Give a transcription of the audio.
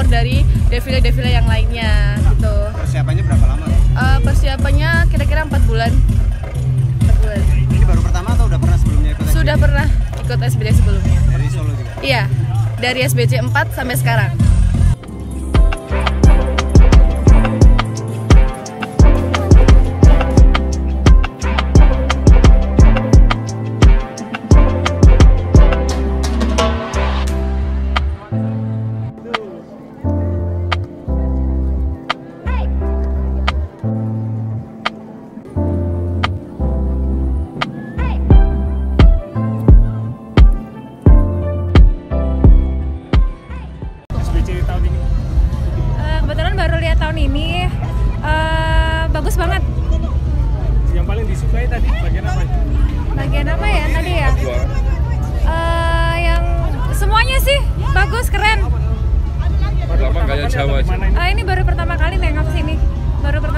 senior dari defile-defile yang lainnya gitu. Persiapannya berapa lama? Persiapannya kira-kira 4 bulan. 4 bulan. Ini baru pertama atau udah pernah sebelumnya ikut? Sudah pernah ikut SBC sebelumnya. Dari Solo juga? Iya, dari SBC 4 sampai sekarang. Kebetulan baru lihat tahun ini, bagus banget. Yang paling disukai tadi bagian apa? Bagian apa ya tadi ya? Yang semuanya sih bagus, keren. Pertama gaya Jawa aja. Ini baru pertama kali nengok sini. Baru